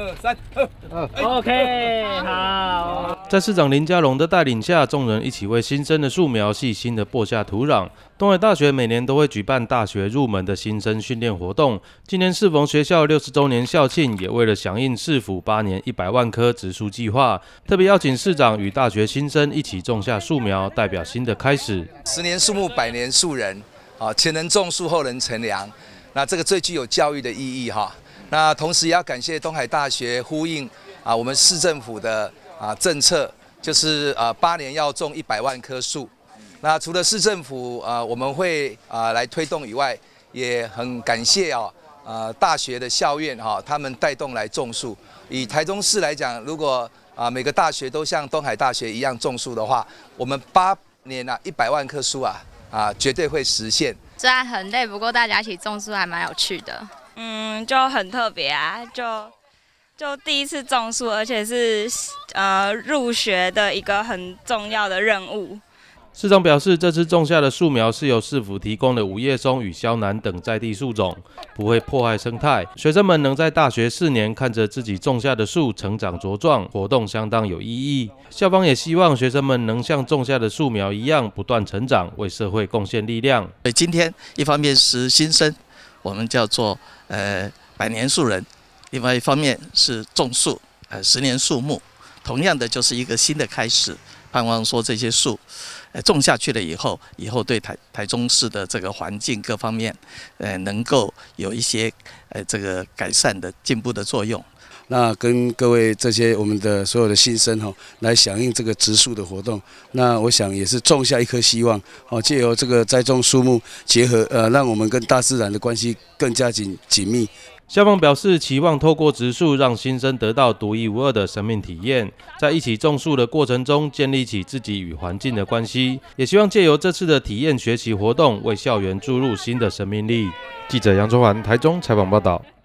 OK， 好。 在市长林佳龙的带领下，众人一起为新生的树苗细心的播下土壤。东海大学每年都会举办大学入门的新生训练活动，今年适逢学校60周年校庆，也为了响应市府8年100万棵植树计划，特别邀请市长与大学新生一起种下树苗，代表新的开始。 10年树木，100年树人，前人种树，后人乘凉。那这个最具有教育的意义哈。那同时也要感谢东海大学呼应我们市政府的政策，就是8年要种100万棵树。那除了市政府我们会来推动以外，也很感谢大学的校院他们带动来种树。以台中市来讲，如果每个大学都像东海大学一样种树的话，我们8年100万棵树绝对会实现。 虽然很累，不过大家一起种树还蛮有趣的。 就很特别就第一次种树，而且是入学的一个很重要的任务。 市长表示，这次种下的树苗是由市府提供的五叶松与肖楠等在地树种，不会破坏生态。学生们能在大学4年看着自己种下的树成长茁壮，活动相当有意义。校方也希望学生们能像种下的树苗一样不断成长，为社会贡献力量。 所以今天一方面是新生，我们叫做100年树人，另外一方面是种树，10年树木，同样的就是一个新的开始。盼望说这些树，种下去了以后对台中市的这个环境各方面，能够有一些这个改善的进步的作用。 那跟各位这些我们的所有的新生来响应这个植树的活动，那我想也是种下一颗希望，借由这个栽种树木结合，让我们跟大自然的关系更加紧密。 校方表示，期望透过植树让新生得到独一无二的生命体验，在一起种树的过程中建立起自己与环境的关系，也希望借由这次的体验学习活动，为校园注入新的生命力。记者杨卓环台中采访报道。